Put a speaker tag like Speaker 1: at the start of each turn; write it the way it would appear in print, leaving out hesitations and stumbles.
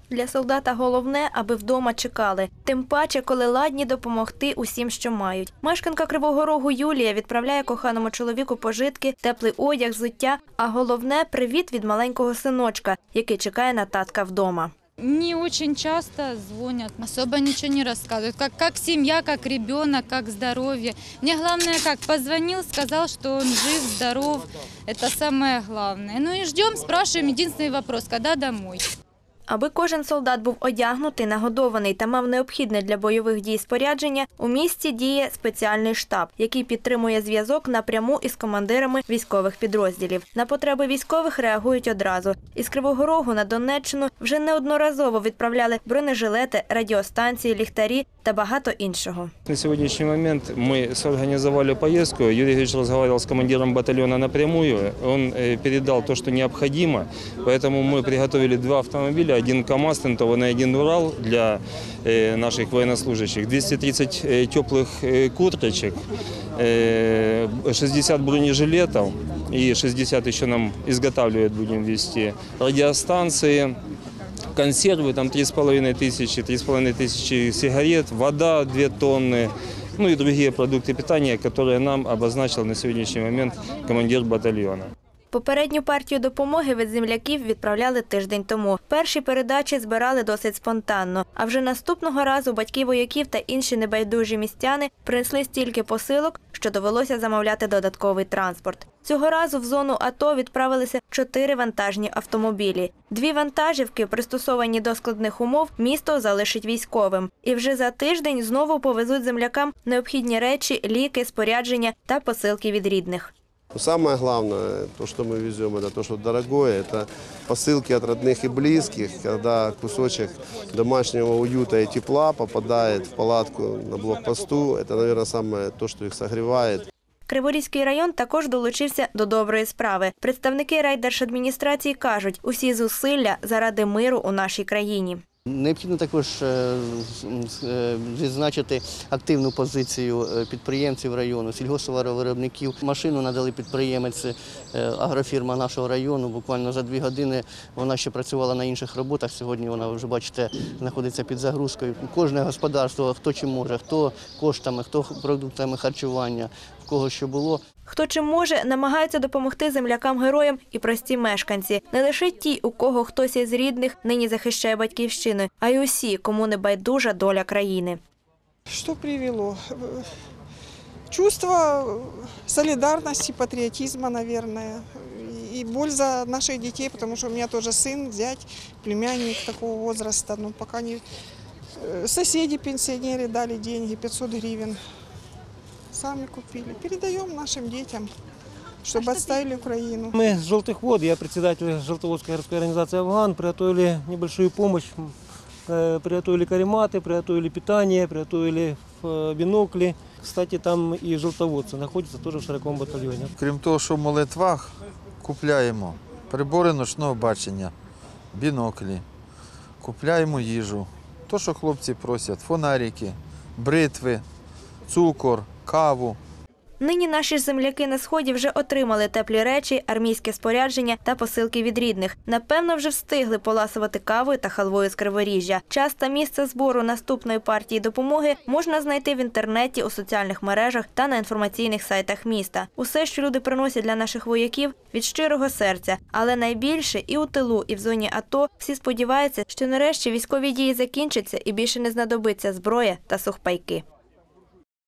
Speaker 1: Для солдата головне, аби вдома чекали. Тим паче, коли ладні допомогти усім, що мають. Мешканка Кривого Рогу Юлія відправляє коханому чоловіку пожитки, теплий одяг, взуття, а головне – привіт від маленького синочка, який чекає на татка вдома.
Speaker 2: Не очень часто звонят, особо ничего не рассказывают. Как семья, как ребенок, как здоровье. Мне главное, как позвонил, сказал, что он жив, здоров. Это самое главное. Ну и ждем, спрашиваем. Единственный вопрос, когда домой.
Speaker 1: Аби кожен солдат був одягнутий, нагодований та мав необхідне для бойових дій спорядження, у місті діє спеціальний штаб, який підтримує зв'язок напряму із командирами військових підрозділів. На потреби військових реагують одразу. Із Кривого Рогу на Донеччину вже неодноразово відправляли бронежилети, радіостанції, ліхтарі та багато іншого.
Speaker 3: На сьогоднішній момент ми зорганізували поїздку. Юрій Григорьевич розмовляв з командиром батальйону напрямую. Він передав те, що необхідно, тому ми підготовили 2 автомобіля. Один КАМАЗ тентованный, один Урал для наших военнослужащих, 230 теплых курточек, 60 бронежилетов и 60 еще нам изготавливать будем везти, радиостанции, консервы, там 3,5 тысячи сигарет, вода 2 тонны, ну и другие продукты питания, которые нам обозначил на сегодняшний момент командир батальона.
Speaker 1: Попередню партію допомоги від земляків відправляли тиждень тому. Перші передачі збирали досить спонтанно. А вже наступного разу батьки вояків та інші небайдужі містяни принесли стільки посилок, що довелося замовляти додатковий транспорт. Цього разу в зону АТО відправилися 4 вантажні автомобілі. 2 вантажівки, пристосовані до складних умов, місто залишить військовим. І вже за тиждень знову повезуть землякам необхідні речі, ліки, спорядження та посилки від рідних.
Speaker 4: Самое главное, то, что мы везем, это то, что дорогое, это посылки от родных и близких, когда кусочек домашнего уюта и тепла попадает в палатку на блокпосту, это, наверное, самое то, что их согревает.
Speaker 1: Криворізький район також долучився до доброї справи. Представники райдержадміністрації кажуть, усі зусилля заради миру у нашій країні.
Speaker 5: Необхідно також відзначити активну позицію підприємців району, сільгосптоваровиробників. Машину надали підприємець, агрофірма нашого району. Буквально за 2 години вона ще працювала на інших роботах. Сьогодні вона, вже бачите, знаходиться під загрузкою. Кожне господарство, хто чим може, хто коштами, хто продуктами харчування, в кого що було.
Speaker 1: Хто чим може, намагаються допомогти землякам-героям і прості мешканці. Не лише ті, у кого хтось із рідних нині захищає батьківщину, а й усі, кому не байдужа доля країни.
Speaker 6: Що привело? Чувство солідарності, патріотизму, мабуть. И боль за наших детей, потому что у меня тоже сын, зять, племянник такого возраста. Но пока не... Соседи, пенсионеры дали деньги, 500 гривен. Сами купили. Передаем нашим детям, чтобы отставили Украину.
Speaker 7: Мы с Желтых вод, я председатель Желтоводской городской организации «Афган», приготовили небольшую помощь. Приготовили карематы, приготовили питание, приготовили бинокли. Кстати, там и желтоводцы находятся тоже в 40-му батальйоні.
Speaker 8: Крім того, що в молитвах купляємо прибори ночного бачення, біноклі, купляємо їжу. То, що хлопці просять, фонарики, бритви, цукор, каву.
Speaker 1: Нині наші ж земляки на Сході вже отримали теплі речі, армійське спорядження та посилки від рідних. Напевно, вже встигли поласувати кавою та халвою з Криворіжжя. Час та місце збору наступної партії допомоги можна знайти в інтернеті, у соціальних мережах та на інформаційних сайтах міста. Усе, що люди приносять для наших вояків, від щирого серця. Але найбільше і у тилу, і в зоні АТО всі сподіваються, що нарешті військові дії закінчаться і більше не знадобиться зброя та сухпайки.